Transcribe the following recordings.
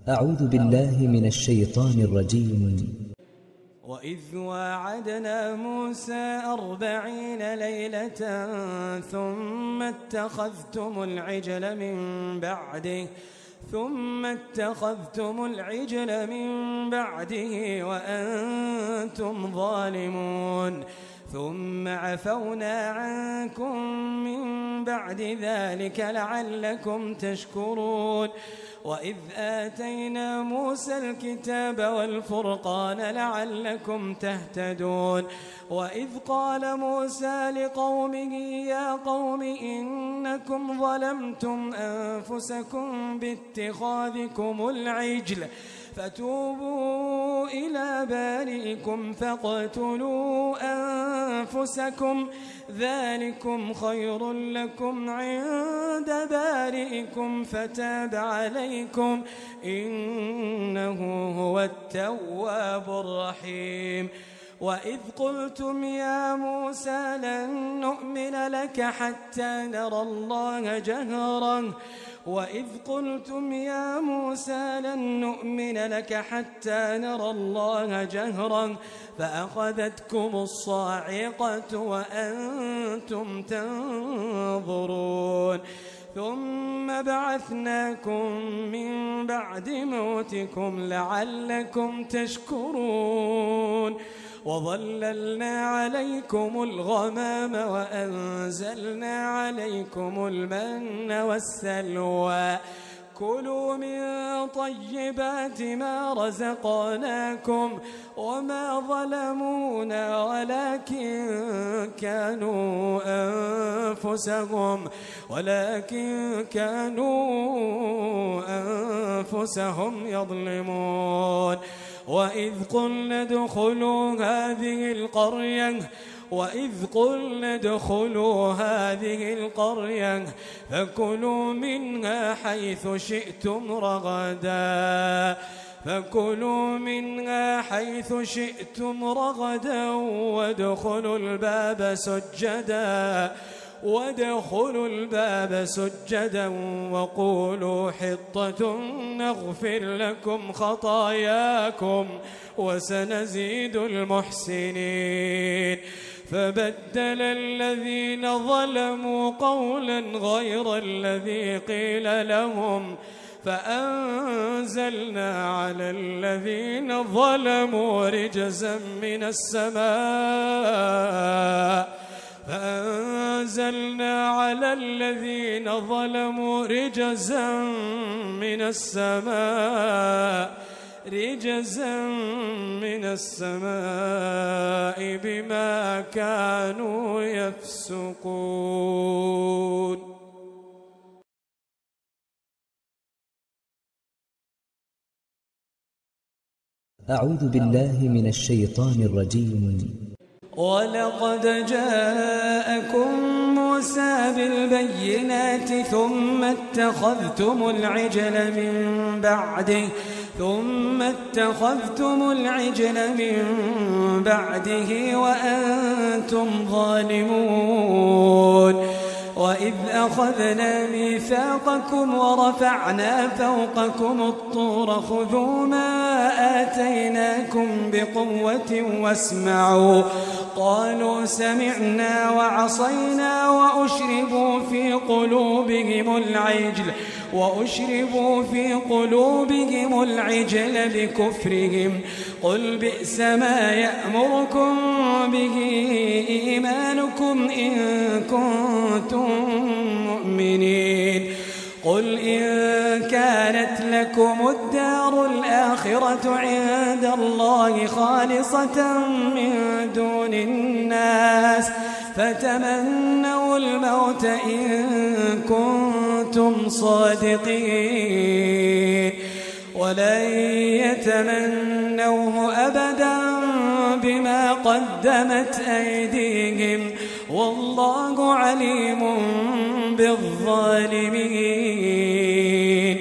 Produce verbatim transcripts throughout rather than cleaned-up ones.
أعوذ بالله من الشيطان الرجيم. وإذ واعدنا موسى أربعين ليلة ثم اتخذتم العجل من بعده ثم اتخذتم العجل من بعده وأنتم ظالمون ثم عفونا عنكم من بعد ذلك لعلكم تشكرون. وإذ آتينا موسى الكتاب والفرقان لعلكم تهتدون. وإذ قال موسى لقومه يا قوم إنكم ظلمتم أنفسكم باتخاذكم العجل فتوبوا إلى بارئكم فاقتلوا أنفسكم ذلكم خير لكم عند بارئكم فتاب عليكم إنه هو التواب الرحيم. وإذ قلتم يا موسى لن نؤمن لك حتى نرى الله جهرا وإذ قلتم يا موسى لن نؤمن لك حتى نرى الله جهرا فأخذتكم الصاعقة وأنتم تنظرون ثم بعثناكم من بعد موتكم لعلكم تشكرون. وظللنا عليكم الغمام وأنزلنا عليكم المن والسلوى كلوا من طيبات ما رزقناكم وما ظلمونا ولكن كانوا أنفسهم ولكن كانوا أنفسهم يظلمون. وإذ قلنا ادخلوا هذه القرية وإذ قلنا ادخلوا هذه القرية فكلوا منها حيث شئتم رغدا فكلوا منها حيث شئتم رغدا وادخلوا الباب سجدا وادخلوا الباب سجدا وقولوا حطة نغفر لكم خطاياكم وسنزيد المحسنين. فبدل الذين ظلموا قولا غير الذي قيل لهم فأنزلنا على الذين ظلموا رجزا من السماء فأنزلنا على الذين ظلموا رجزا من السماء رجزا من السماء بما كانوا يفسقون. أعوذ بالله من الشيطان الرجيم. ولقد جاءكم موسى بالبينات ثم اتخذتم العجل من بعده ثم اتخذتم العجل من بعده وأنتم ظالمون. وإذ أخذنا ميثاقكم ورفعنا فوقكم الطور خذوا ما آتيناكم بقوة واسمعوا قالوا سمعنا وعصينا وأشربوا في قلوبهم العجل وأشربوا في قلوبهم العجل بكفرهم قل بئس ما يأمركم به إيمانكم إن كنتم مؤمنين. قل إن كانت لكم الدار الآخرة عند الله خالصة من دون الناس فتمنوا الموت إن كنتم صادقين ولن يتمنوه أبدا بما قدمت أيديهم والله عليم بالظالمين.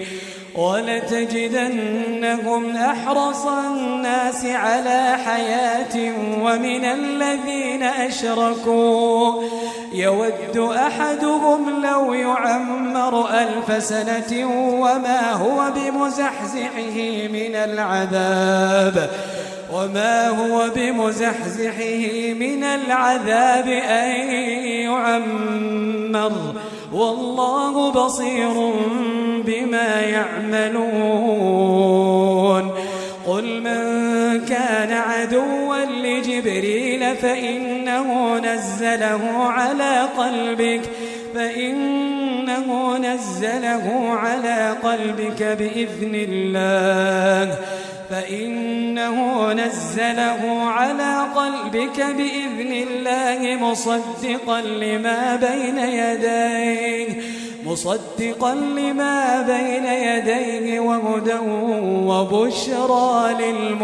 ولتجدنهم أحرص الناس على حياة ومن الذين أشركوا يود أحدهم لو يعمر ألف سنة وما هو بمزحزحه من العذاب وما هو بمزحزحه من العذاب أن يعمر والله بصير بما يعملون قل من كان عدوا لجبريل فإنه نزله على قلبك فإنه نزله على قلبك بإذن الله فإنه نزله على قلبك بإذن الله مصدقا لما بين يديه مصدقا لما بين يديه وهدى وبشرى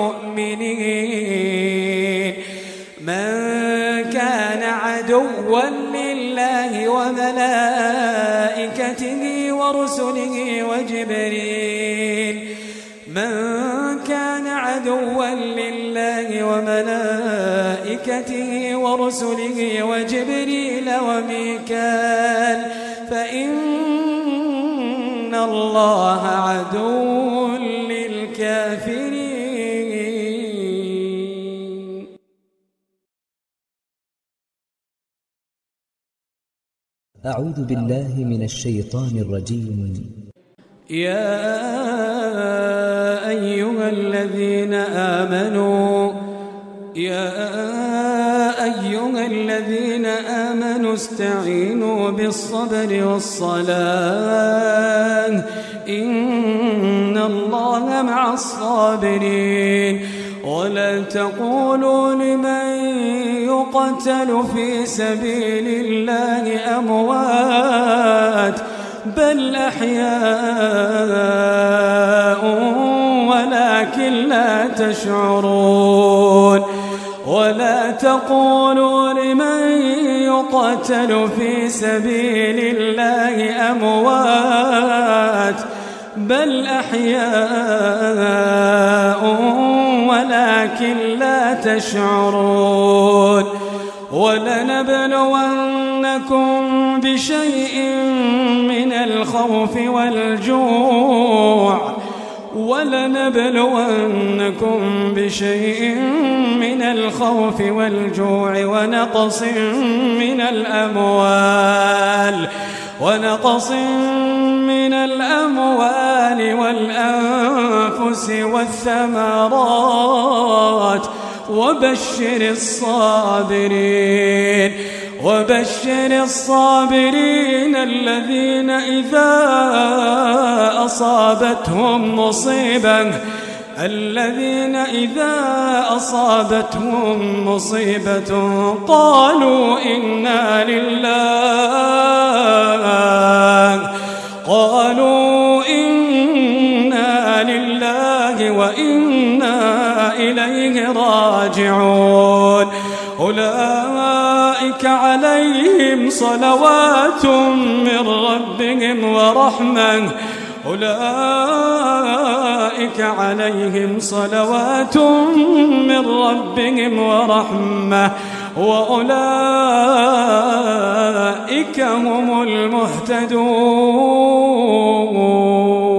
للمؤمنين من كان عدوا لله وملائكته ورسله وجبريل من كان عدوا لله وملائكته ورسله وجبريل وميكال فإن الله عدو للكافرين. أعوذ بالله من الشيطان الرجيم. يا أيها الذين آمنوا يا أيها الذين آمنوا استعينوا بالصبر والصلاة إن الله مع الصابرين ولا تقولوا لمن يقتل في سبيل الله أموات بل أحياء ولكن لا تشعرون ولا تقولوا لمن يقتل في سبيل الله أموات بل أحياء ولكن لا تشعرون ولنبلونكم بشيء من الخوف والجوع ولنبلونكم بشيء من الخوف والجوع ونقص من الأموال ونقص من الأموال والأنفس والثمرات وبشر الصابرين وبشر الصابرين الذين إذا أصابتهم مصيبة الذين إذا أصابتهم مصيبة قالوا إنا لله قالوا إنا لله وإنا إليه راجعون أولئك عليهم صلوات من ربهم ورحمة أولئك عليهم صلوات من ربهم ورحمة وأولئك هم المهتدون.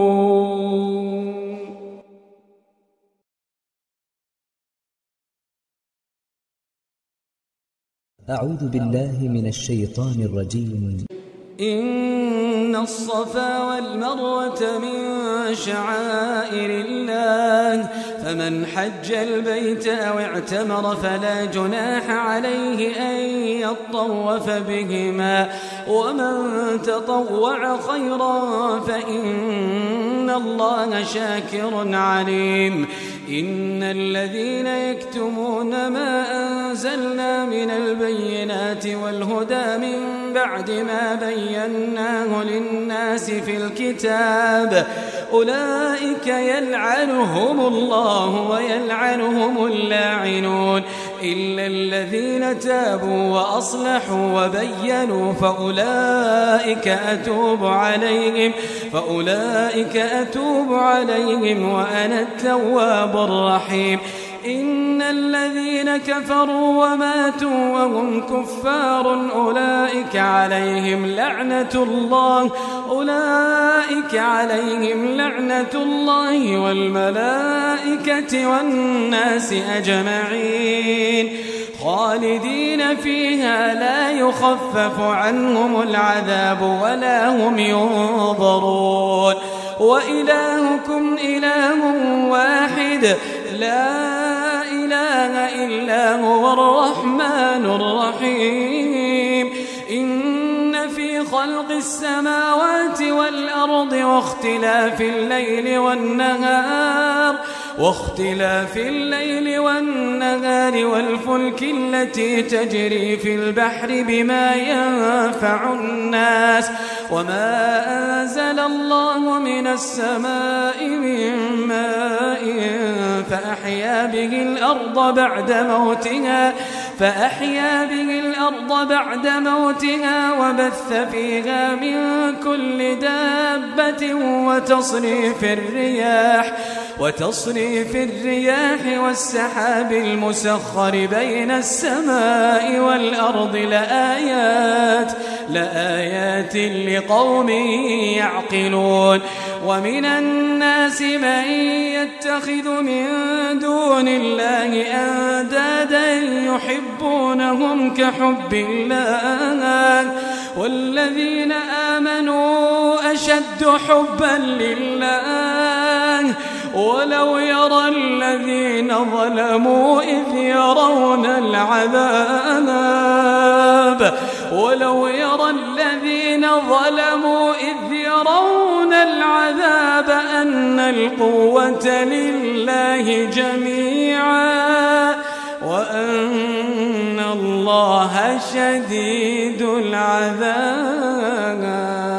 أعوذ بالله من الشيطان الرجيم. إن الصفا والمروة من شعائر الله فمن حج البيت أو اعتمر فلا جناح عليه أن يطوف بهما ومن تطوع خيرا فإن الله شاكر عليم. إن الذين يكتمون ما أنزلنا من البينات والهدى من بعد ما بيناه للناس في الكتاب أولئك يلعنهم الله ويلعنهم اللاعنون إلا الذين تابوا وأصلحوا وبينوا فأولئك أتوب عليهم فأولئك أتوب عليهم وأنا التواب الرحيم. إن الذين كفروا وماتوا وهم كفار أولئك أولئك عليهم لعنة الله أولئك عليهم لعنة الله والملائكة والناس أجمعين خالدين فيها لا يخفف عنهم العذاب ولا هم ينظرون وإلهكم إله واحد لا إله إلا هو الرحمن الرحيم إن في خلق السماوات والأرض واختلاف الليل والنهار واختلاف الليل والنهار والفلك التي تجري في البحر بما ينفع الناس وما أنزل الله من السماء من ماء فأحيا به الأرض بعد موتها فأحيا به الأرض بعد موتها وبث فيها من كل دابة وتصريف الرياح وتصريف الرياح والسحاب المسخر بين السماء والأرض لآيات لآيات لقوم يعقلون ومن الناس من يتخذ من دون الله أندادا يحبونهم كحب الله والذين آمنوا أشد حبا لله ولو يرى الذين ظلموا إذ يرون العذاب ولو يرى الذين ظلموا إذ يرون العذاب أن القوة لله جميعا وأن الله شديد العذاب.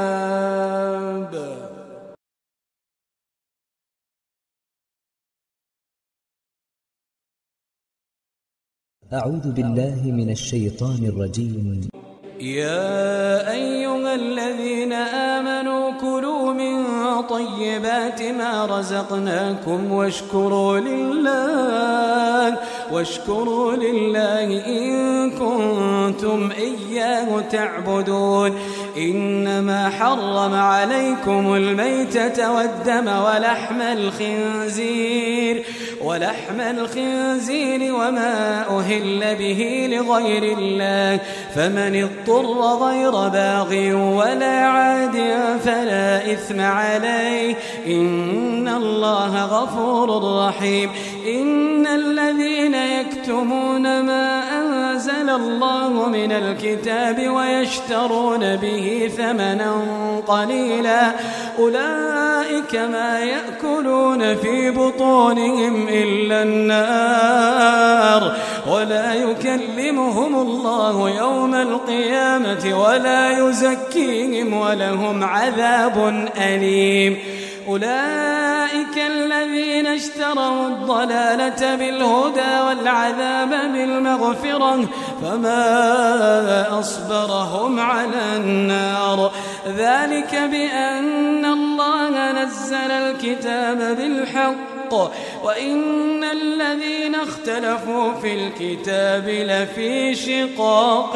أعوذ بالله من الشيطان الرجيم. يا أيها الذين آمنوا كلوا من طيبات ما رزقناكم واشكروا لله واشكروا لله إن كنتم إياه تعبدون إنما حرم عليكم الميتة والدم ولحم الخنزير ولحم الخنزير وما أهل به لغير الله فمن اضطر غير باغ ولا عاد فلا إثم عليه إن الله غفور رحيم. إن الذين يكتمون ما أنزل الله من الكتاب ويشترون به ثمنا قليلا أولئك ما يأكلون في بطونهم إلا النار ولا يكلمهم الله يوم القيامة ولا يزكيهم ولهم عذاب أليم. أولئك الذين اشتروا الضلالة بالهدى والعذاب بالمغفرة فما أصبرهم على النار ذلك بأن الله نزل الكتاب بالحق وإن الذين اختلفوا في الكتاب لفي شقاق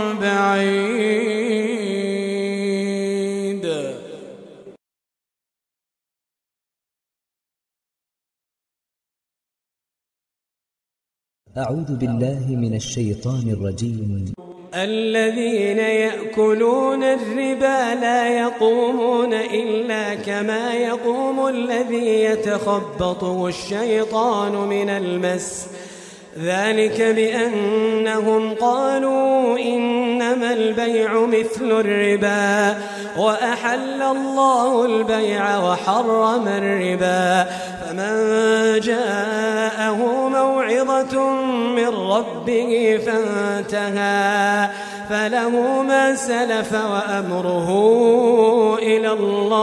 بعيد. أعوذ بالله من الشيطان الرجيم. الذين يأكلون الربا لا يقومون إلا كما يقوم الذي يتخبطه الشيطان من المس ذلك بأنهم قالوا إنما البيع مثل الربا وأحل الله البيع وحرم الربا فمن جاءه موعظة من ربه فانتهى فله ما سلف وأمره إلى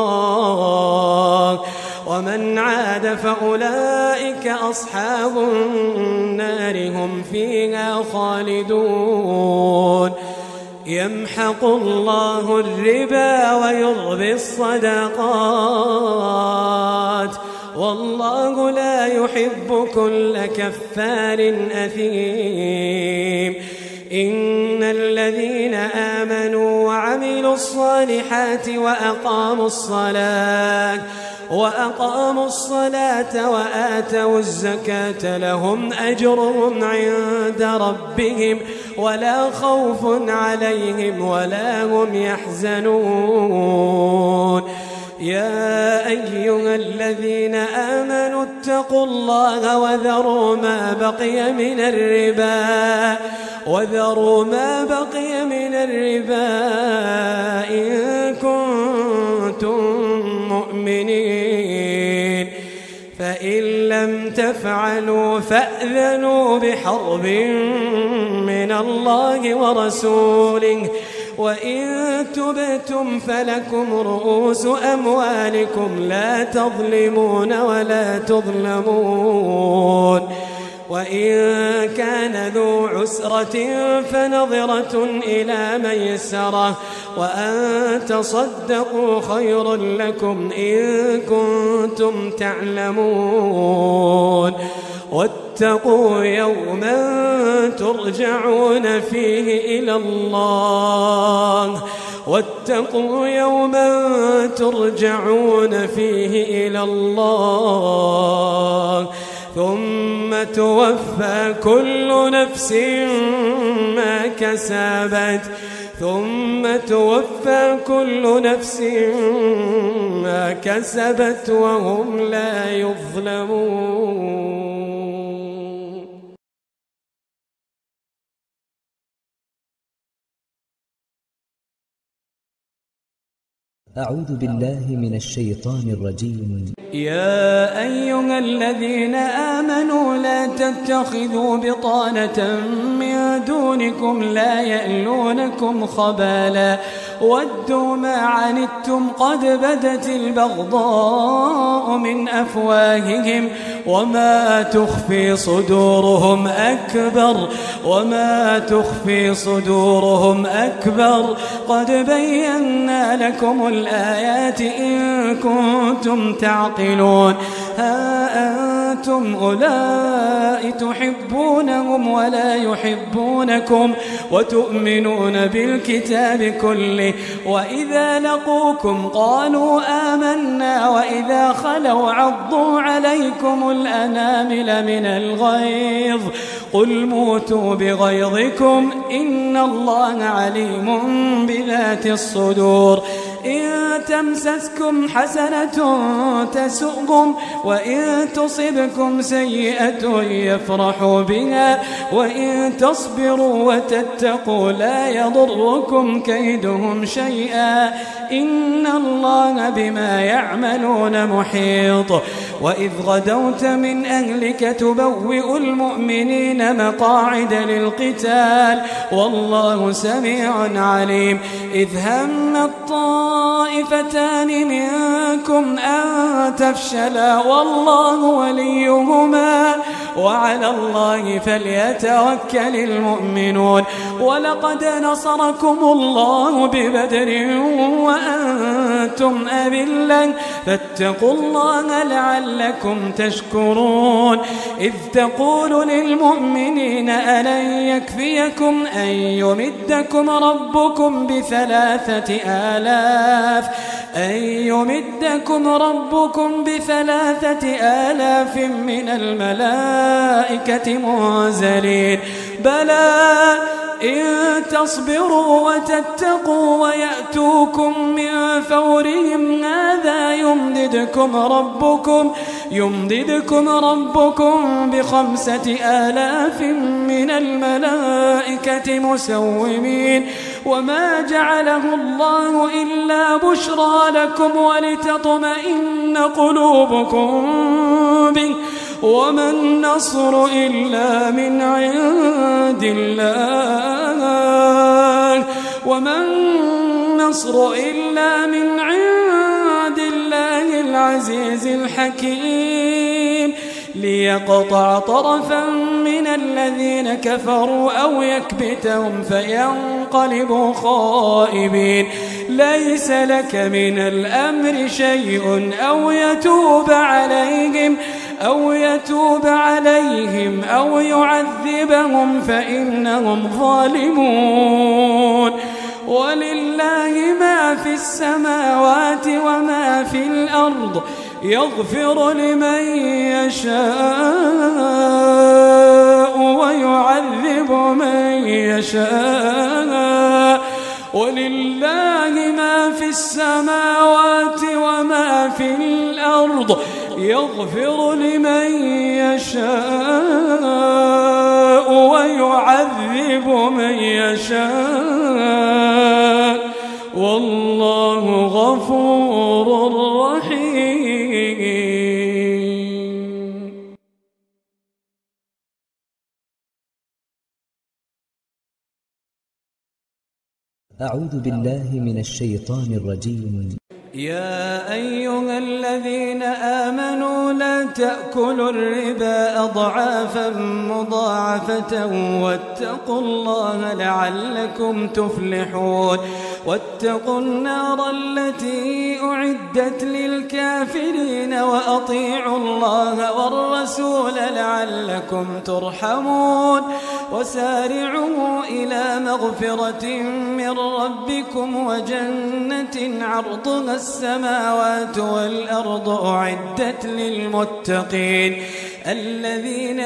الله ومن عاد فأولئك أصحاب النار هم فيها خالدون. يمحق الله الربا ويربي الصدقات والله لا يحب كل كفار أثيم. إن الذين آمنوا وعملوا الصالحات وأقاموا الصلاة وأقاموا الصلاة وآتوا الزكاة لهم أجرهم عند ربهم ولا خوف عليهم ولا هم يحزنون. يا أيها الذين آمنوا اتقوا الله وذروا ما بقي من الربا وذروا ما بقي من الربا إن كنتم مؤمنين، فإن لم تفعلوا فأذنوا بحرب من الله ورسوله، وإن تبتم فلكم رؤوس أموالكم لا تظلمون ولا تظلمون. وإن كان ذو عسرة فنظرة إلى ميسرة وأن تصدقوا خير لكم إن كنتم تعلمون. واتقوا يوما ترجعون فيه إلى الله واتقوا يوما ترجعون فيه إلى الله ثم توفى كل نفس ما كسبت ثم توفى كل نفس ما كسبت وهم لا يظلمون. أعوذ بالله من الشيطان الرجيم. يا أيها الذين آمنوا لا تتخذوا بطانة من دونكم لا يألونكم خبالا ودوا ما عنتم قد بدت البغضاء من أفواههم وما تخفي صدورهم أكبر وما تخفي صدورهم أكبر قد بينا لكم الآيات إن كنتم تعقلون. ها أنتم أولئك تحبونهم ولا يحبونكم وتؤمنون بالكتاب كله وإذا لقوكم قالوا آمنا وإذا خلوا عضوا عليكم الأنامل من الغيظ قل موتوا بغيظكم إن الله عليم بذات الصدور. إن تمسسكم حسنة تسؤكم وإن تصبكم سيئة يفرحوا بها وإن تصبروا وتتقوا لا يضركم كيدهم شيئا إن الله بما يعملون محيط. وإذ غدوت من أهلك تبوئ المؤمنين مقاعد للقتال والله سميع عليم. إذ هم الطائفتان منكم أن تفشلا والله وليهما وعلى الله فليتوكل المؤمنون. ولقد نصركم الله ببدر وأنتم أذلة فاتقوا الله لعلكم تشكرون. إذ تقول للمؤمنين ألن يكفيكم أن يمدكم ربكم بثلاثة آلاف أن يمدكم ربكم بثلاثة آلاف من الملائكة منزلين بلى إن تصبروا وتتقوا ويأتوكم من فورهم هذا يمددكم ربكم يمددكم ربكم بخمسة آلاف من الملائكة مسومين. وما جعله الله إلا بشرى لكم ولتطمئن قلوبكم به وما النصر إلا من عند الله وما النصر إلا من عند الله العزيز الحكيم. ليقطع طرفا من الذين كفروا أو يكبتهم فينقلبوا خائبين. ليس لك من الأمر شيء أو يتوب عليهم أو يتوب عليهم أو يعذبهم فإنهم ظالمون. ولله ما في السماوات وما في الأرض يغفر لمن يشاء ويعذب من يشاء. ولله ما في السماوات وما في الأرض يغفر لمن يشاء ويعذب من يشاء والله غفور رحيم. أعوذ بالله من الشيطان الرجيم. يا أيها الذين آمنوا لا تأكلوا الربا أضعافا مضاعفة واتقوا الله لعلكم تفلحون. واتقوا النار التي أعدت للكافرين وأطيعوا الله والرسول لعلكم ترحمون. وسارعوا إلى مغفرة من ربكم وجنة عرضها السماوات والأرض أعدت للمتقين الذين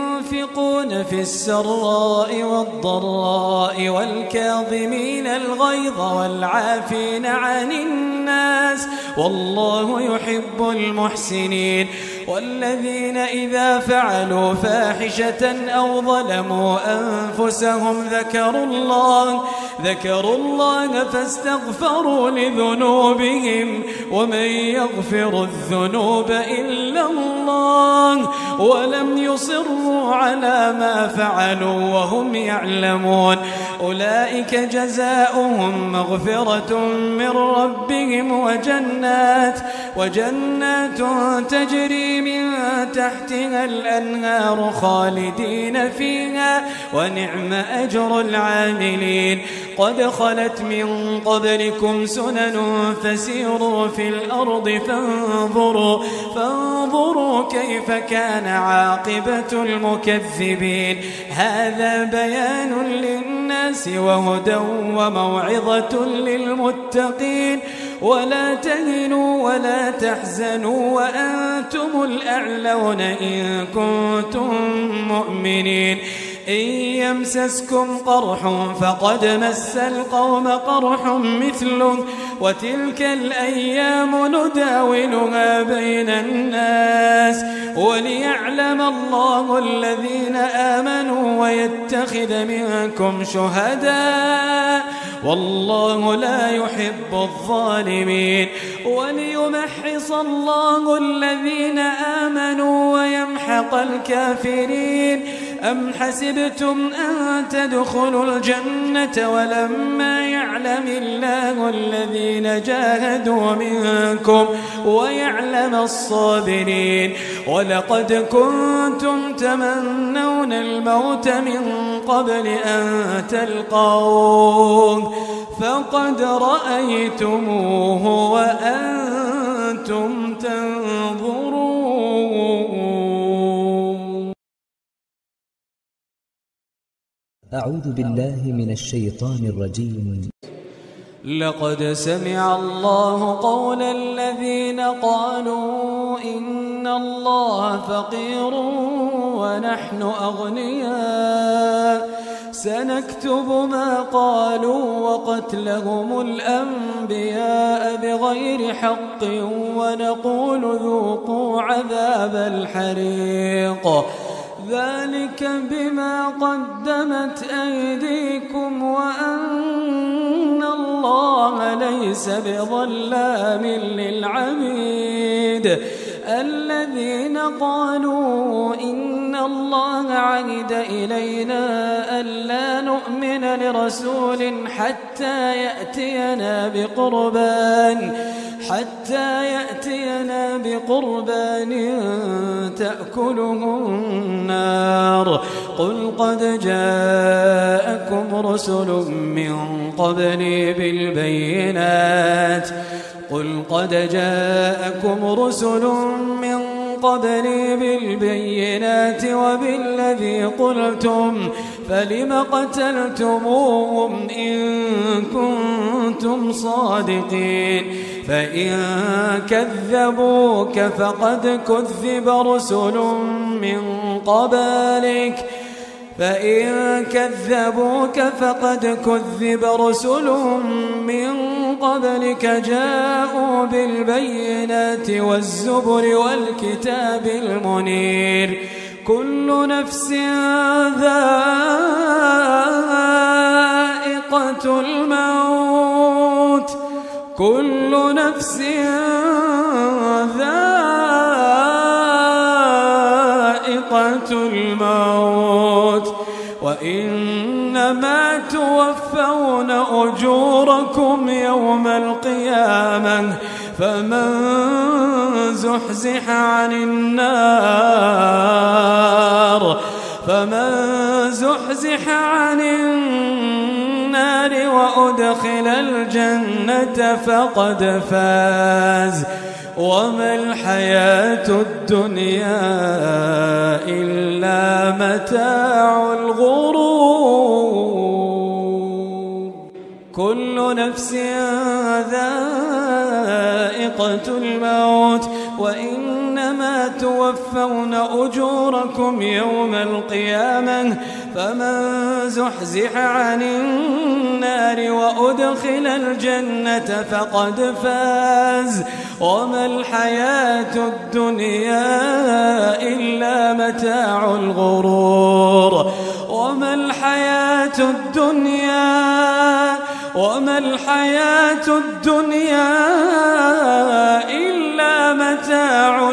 ينفقون في السراء والضراء والكاظمين الغيظ والعافين عن الناس والله يحب المحسنين. والذين إذا فعلوا فاحشة أو ظلموا أنفسهم ذكروا الله ذكروا الله فاستغفروا لذنوبهم ومن يغفر الذنوب إلا الله ولم يصروا على ما فعلوا وهم يعلمون. أولئك جزاؤهم مغفرة من ربهم وجنات وجنات تجري من تحتها الأنهار خالدين فيها ونعم أجر العاملين. قد خلت من قبلكم سنن فسيروا في الأرض فانظروا, فانظروا كيف كان عاقبة المكذبين. هذا بيان للناس وهدى وموعظة للمتقين. ولا تهنوا ولا تحزنوا وأنتم الأعلون إن كنتم مؤمنين. إن يمسسكم قرح فقد مس القوم قرح مثله وتلك الأيام نداولها بين الناس وليعلم الله الذين آمنوا ويتخذ منكم شهداء والله لا يحب الظالمين. وليمحص الله الذين آمنوا ويمحق الكافرين. أم حسبتم أن تدخلوا الجنة ولما يعلم الله الذين جاهدوا منكم ويعلم الصابرين. ولقد كنتم تمنون الموت من قبل أن تلقوه فقد رأيتموه وأنتم تنظرون. أعوذ بالله من الشيطان الرجيم. لقد سمع الله قول الذين قالوا إن الله فقير ونحن أغنياء سنكتب ما قالوا وقتلهم الأنبياء بغير حق ونقول ذوقوا عذاب الحريق ذلك بما قدمت أيديكم وأن الله ليس بظلام للعبيد. الذين قالوا إن الله عهد إلينا ألا نؤمن لرسول حتى يأتينا بقربان حتى يأتينا بقربان تأكله النار قل قد جاءكم رسل من قبلي بالبينات قل قد جاءكم رسل من قبلي بالبينات وبالذي قلتم فلم قتلتموهم إن كنتم صادقين فإن كذبوك فقد كذب رسل من قبلك فإن كذبوك فقد كذب رسل من قبلك جاءوا بالبينات والزبر والكتاب المنير كل نفس ذائقة الموت كل نفس ذائقة الموت وإنما توفون أجوركم يوم القيامة فمن زحزح عن النار فمن زحزح عن النار وأدخل الجنة فقد فاز وما الحياة الدنيا إلا متاع الغرور كل نفس ذائقة الموت وإنما توفون أجوركم يوم القيامة فمن زحزح عن النار وأدخل الجنة فقد فاز وما الحياة الدنيا إلا متاع الغرور وما الحياة الدنيا وما الحياة الدنيا إلا متاع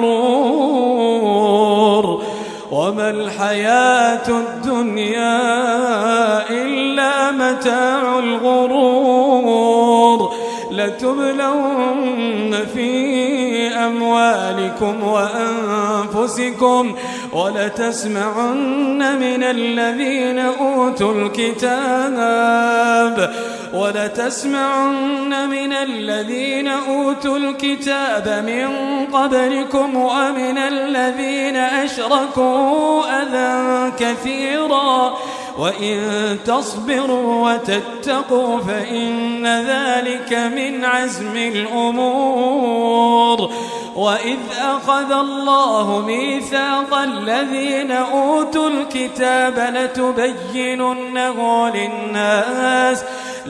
الغرور وما الحياة الدنيا إلا متاع الغرور لتبلون في أموالكم وأنفسكم ولتسمعن من الذين أوتوا الكتاب ولتسمعن من الذين أوتوا الكتاب من قبلكم ومن الذين أشركوا أذى كثيرا وإن تصبروا وتتقوا فإن ذلك من عزم الأمور وإذ أخذ الله ميثاق الذين أوتوا الكتاب لتبيننه للناس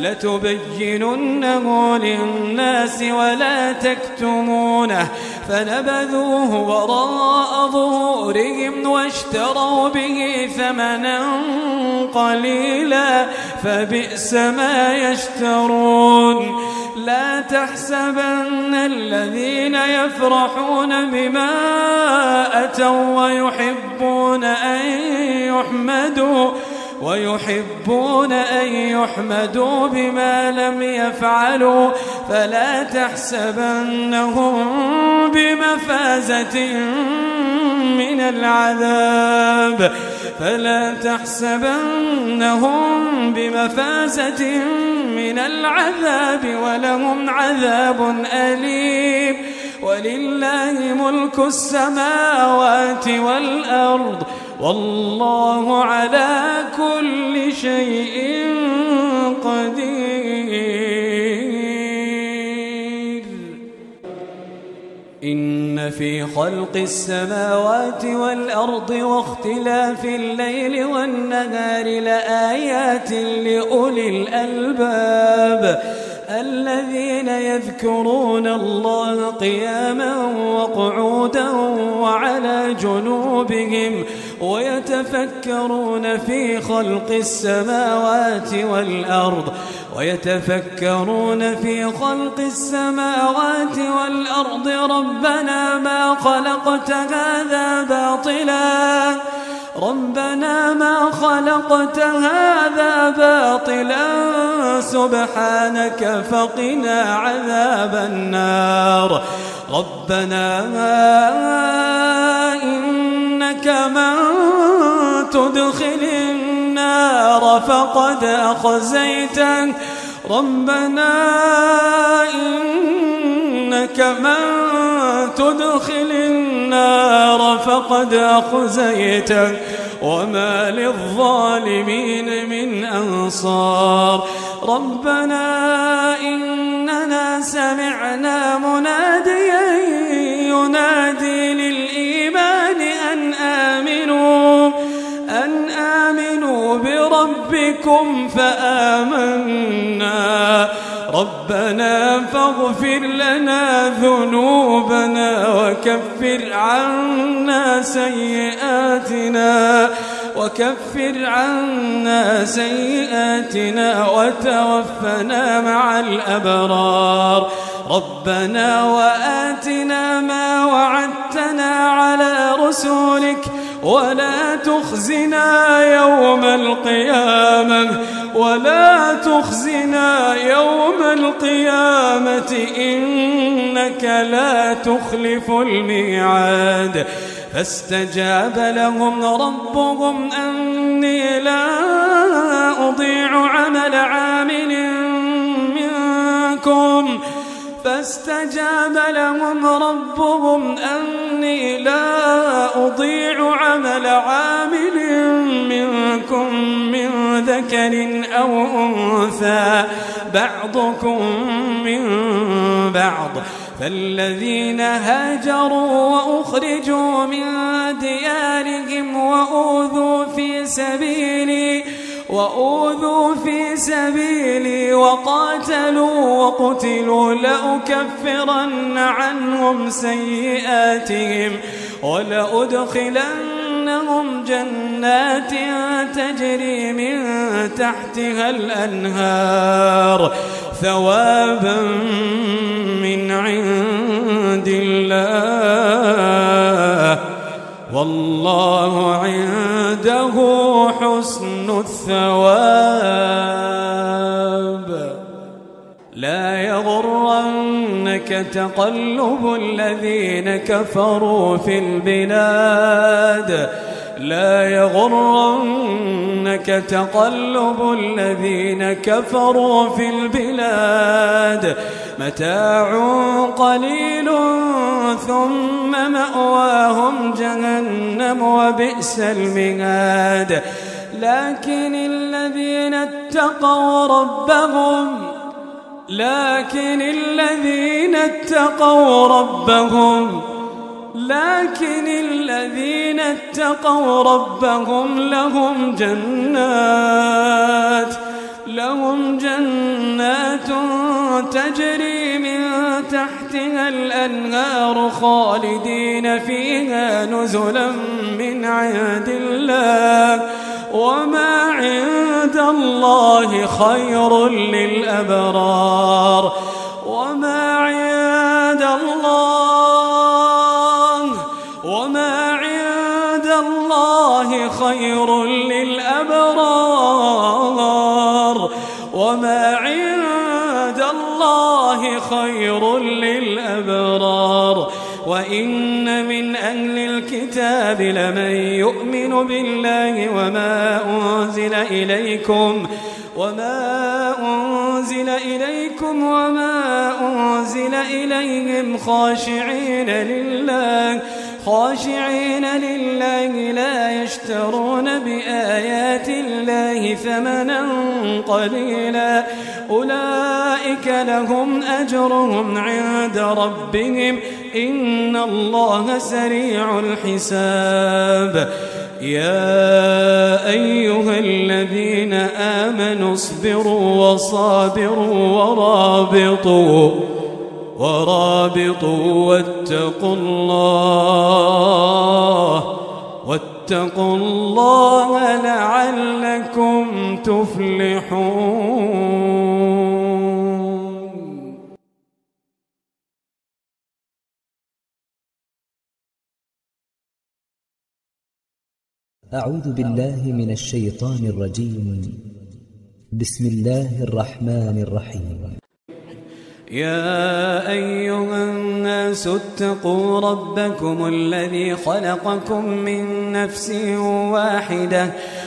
لتبيننه للناس ولا تكتمونه فنبذوه وراء ظهورهم واشتروا به ثمنا قليلا فبئس ما يشترون لا تحسبن الذين يفرحون بما أتوا ويحبون أن يحمدوا ويحبون أن يحمدوا بما لم يفعلوا فلا تحسبنهم بمفازة من العذاب فلا تحسبنهم بمفازة من العذاب ولهم عذاب أليم ولله ملك السماوات والأرض والله على كل شيء قدير إن في خلق السماوات والأرض واختلاف الليل والنهار لآيات لأولي الألباب الذين يذكرون الله قياما وقعودا وعلى جنوبهم ويتفكرون في خلق السماوات والأرض ويتفكرون في خلق السماوات والأرض ربنا ما خلقت هذا باطلا ربنا ما خلقت هذا باطلا سبحانك فقنا عذاب النار ربنا إنك من تدخل النار فقد أخزيته ربنا إنك إنك من تدخل النار فقد أخزيته وما للظالمين من أنصار. ربنا إننا سمعنا مناديا ينادي للإيمان أن آمنوا أن آمنوا بربكم فآمنا. ربنا فاغفر لنا ذنوبنا وكفر عنا سيئاتنا وكفر عنا سيئاتنا وتوفنا مع الأبرار. ربنا وآتنا ما وعدتنا على رسلك ولا تخزنا يوم القيامة ولا تخزنا يوم القيامة إنك لا تخلف الميعاد. فاستجاب لهم ربهم أني لا أضيع عمل عامل منكم فاستجاب لهم ربهم أني لا أضيع عمل عامل منكم من ذكر أو أنثى بعضكم من بعض. فالذين هاجروا وأخرجوا من ديارهم وأوذوا في سبيلي وأوذوا في سبيلي وقاتلوا وقتلوا لأكفرن عنهم سيئاتهم ولأدخلنهم جنات تجري من تحتها الأنهار ثوابا من عند الله والله عنده حسن الثواب. لا يغرنك تقلب الذين كفروا في البلاد لا يغرنك تقلب الذين كفروا في البلاد متاع قليل ثم مأواهم جهنم وبئس المهاد. لكن الذين اتقوا ربهم لكن الذين اتقوا ربهم لكن الذين اتقوا ربهم لهم جنات لهم جنات تجري من تحتها الأنهار خالدين فيها نزلا من عند الله وما عند الله خير للأبرار وما عند الله وما عند الله خير للأبرار وما عند الله خير للأبرار. وإن من أهل الكتاب لمن يؤمن بالله وما أنزل إليكم وما أنزل إليكم وما أنزل إليهم خاشعين لله خاشعين لله لا يشترون بآيات الله ثمنا قليلا أولئك لهم أجرهم عند ربهم إن الله سريع الحساب. يا أيها الذين آمنوا اصبروا وصابروا ورابطوا ورابطوا واتقوا الله واتقوا الله لعلكم تفلحون. أعوذ بالله من الشيطان الرجيم. بسم الله الرحمن الرحيم. يا أيها الناس اتقوا ربكم الذي خلقكم من نفس واحدة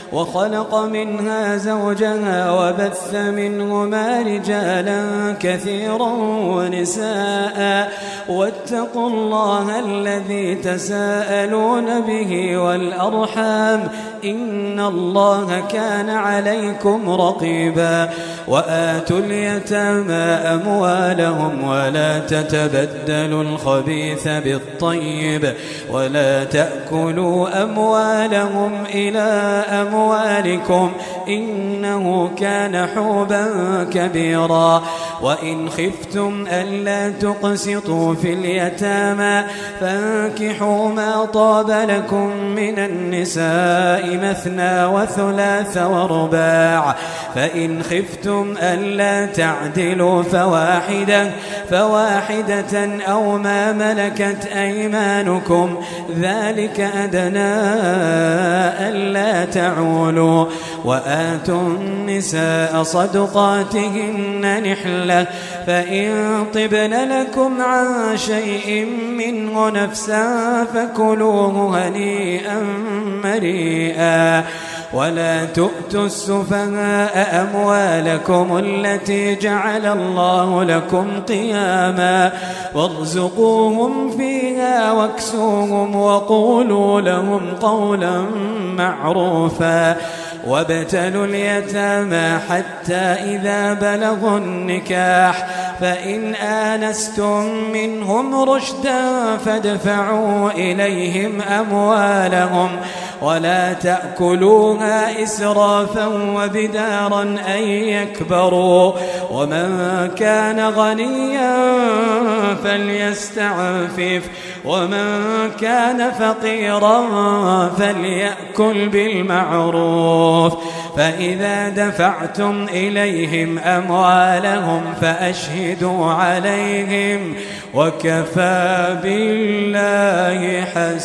وخلق منها زوجها وبث منهما رجالا كثيرا ونساء واتقوا الله الذي تساءلون به والأرحام إن الله كان عليكم رقيبا وآتوا اليتامى أموالهم ولا تتبدلوا الخبيث بالطيب ولا تأكلوا أموالهم إلى أموالكم إنه كان حوبا كبيرا وإن خفتم ألا تقسطوا في اليتامى فانكحوا ما طاب لكم من النساء مثنى وثلاث ورباع فإن خفتم ألا تعدلوا فواحدة فواحدة أو ما ملكت أيمانكم ذلك أدنى ألا تعولوا وآتوا النساء صدقاتهن نحلة فإن طبن لكم عن شيء منه نفسا فكلوه هنيئا مريئا ولا تؤتوا السفهاء أموالكم التي جعل الله لكم قياما وارزقوهم فيها واكسوهم وقولوا لهم قولا معروفا وابتلوا اليتامى حتى إذا بلغوا النكاح فإن آنستم منهم رشدا فادفعوا إليهم أموالهم ولا تأكلوها إسرافا وبدارا أن يكبروا ومن كان غنيا فليستعفف ومن كان فقيرا فليأكل بالمعروف فإذا دفعتم إليهم أموالهم فأشهدوا عليهم وكفى بالله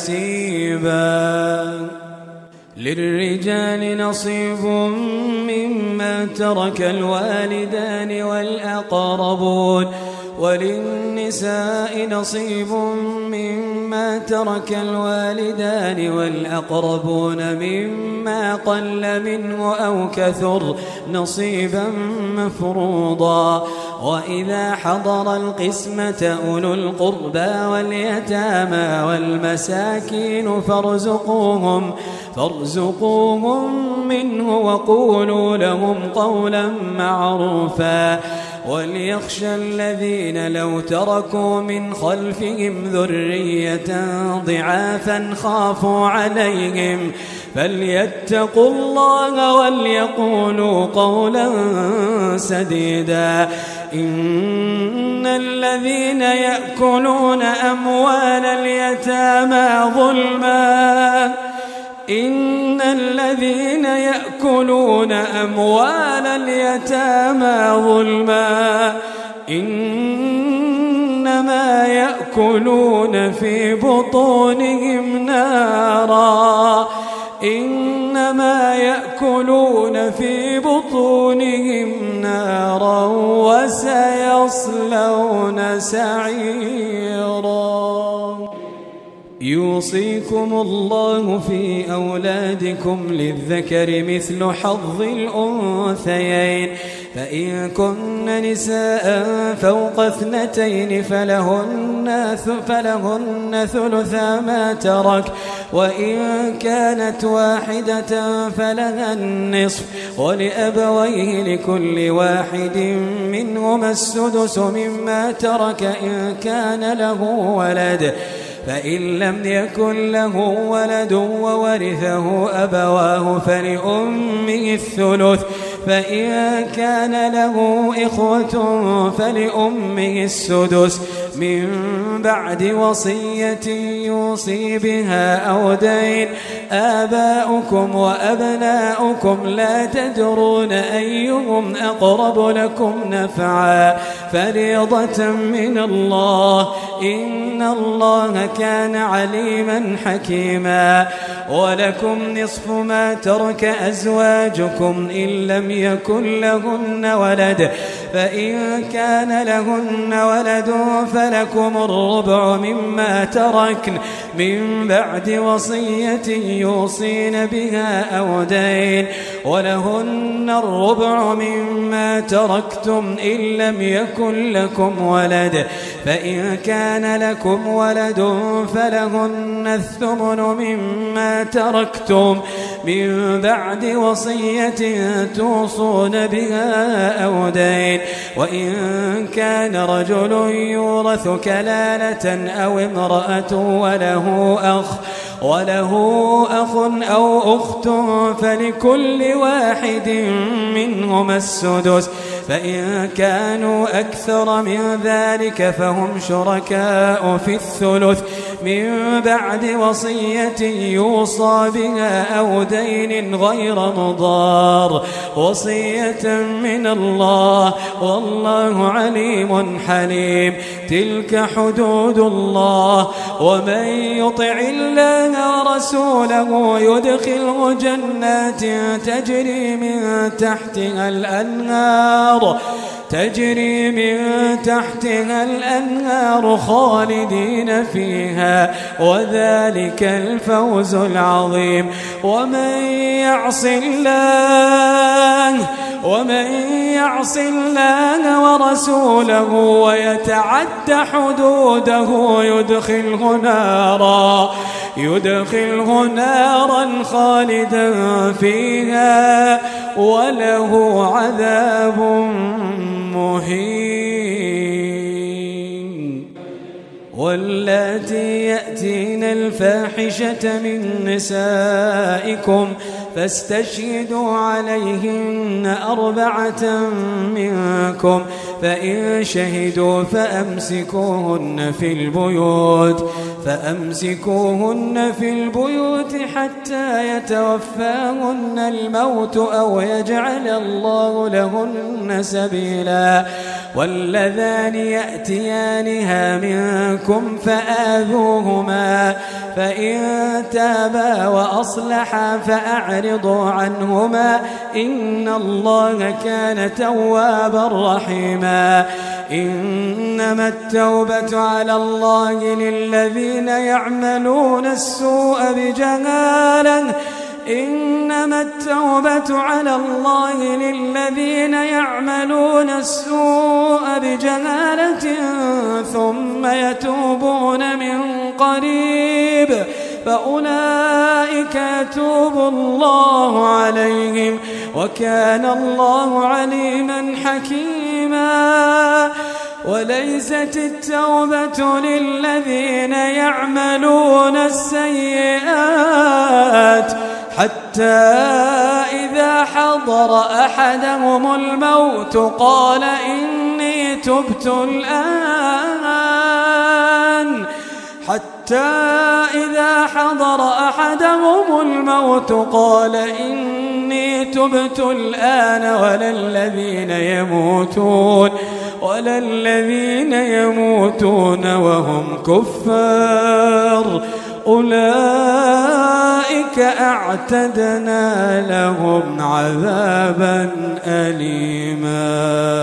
حسيبا للرجال نصيب مما ترك الوالدان والأقربون وللنساء نصيب مما ترك الوالدان والأقربون مما قل منه أو كثر نصيبا مفروضا وإذا حضر القسمة أولو القربى واليتامى والمساكين فارزقوهم فارزقوهم منه وقولوا لهم قولا معروفا وليخشى الذين لو تركوا من خلفهم ذرية ضعافا خافوا عليهم فليتقوا الله وليقولوا قولا سديدا إن الذين يأكلون أموال اليتامى ظلما إن الذين يأكلون أموال اليتامى ظلما إنما يأكلون في بطونهم نارا إنما يأكلون في بطونهم نارا وسيصلون سعيرا يوصيكم الله في أولادكم للذكر مثل حظ الأنثيين فإن كن نساء فوق اثنتين فلهن, فلهن ثلثا ما ترك وإن كانت واحدة فلها النصف ولأبويه لكل واحد منهما السدس مما ترك إن كان له ولد فإن لم يكن له ولد وورثه أبواه فلأمه الثلث فإن كان له إخوة فلأمه السدس من بعد وصية يوصي بها أو دين آباؤكم وأبناؤكم لا تدرون أيهم أقرب لكم نفعا فريضة من الله إن الله كان عليما حكيما ولكم نصف ما ترك أزواجكم إن لم يكن لهن ولد فإن كان لهن ولد فلكم الربع مما تركن من بعد وصية يوصين بها أو دين ولهن الربع مما تركتم إن لم يكن لكم ولد فإن كان لكم ولد فلهن الثمن مما تركتم من بعد وصية توصون بها أو دين وإن كان رجل يورث كلالة أو امرأة وله أخ وله أخ أو أخت فلكل واحد منهما السدس فإن كانوا أكثر من ذلك فهم شركاء في الثلث من بعد وصية يوصى بها أو دين غير مضار وصية من الله والله عليم حليم تلك حدود الله ومن يطع الله ورسوله يدخله جنات تجري من تحتها الأنهار تجري من تحتها الأنهار خالدين فيها وذلك الفوز العظيم ومن يعص الله ومن يعص الله ورسوله ويتعد حدوده يدخله نارا يدخله نارا خالدا فيها وله عذاب مهين واللاتي يأتين الفاحشة من نسائكم فاستشهدوا عليهن أربعة منكم فإن شهدوا فأمسكوهن في البيوت فأمسكوهن في البيوت حتى يتوفاهن الموت أو يجعل الله لهن سبيلا واللذان يأتيانها منكم فآذوهما فإن تابا وأصلحا فأعرضوا عنهما إن الله كان توابا رحيما إنما التوبة على الله للذين يعملون السوء بجهالة إنما التوبة على الله للذين يعملون السوء بجهالة ثم يتوبون من قريب فأولئك يتوب الله عليهم وكان الله عليما حكيما وليست التوبة للذين يعملون السيئات حتى إذا حضر أحدهم الموت قال إني تبت الآن حتى إذا حضر أحدهم الموت قال إني تبت الآن ولا الذين يموتون ولا الذين يموتون وهم كفار أولئك أعتدنا لهم عذابا أليما.